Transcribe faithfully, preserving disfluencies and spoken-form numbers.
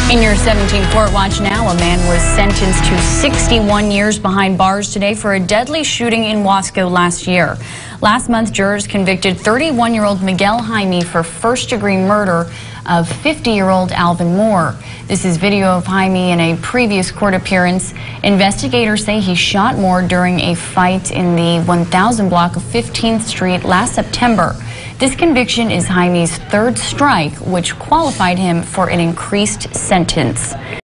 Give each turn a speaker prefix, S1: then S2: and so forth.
S1: In your seventeen Court Watch now, a man was sentenced to sixty-one years behind bars today for a deadly shooting in Wasco last year. Last month, jurors convicted thirty-one-year-old Miguel Jaime for first-degree murder of fifty-year-old Alvin Moore. This is video of Jaime in a previous court appearance. Investigators say he shot Moore during a fight in the one thousand block of fifteenth street last September. This conviction is Jaime's third strike, which qualified him for an increased sentence.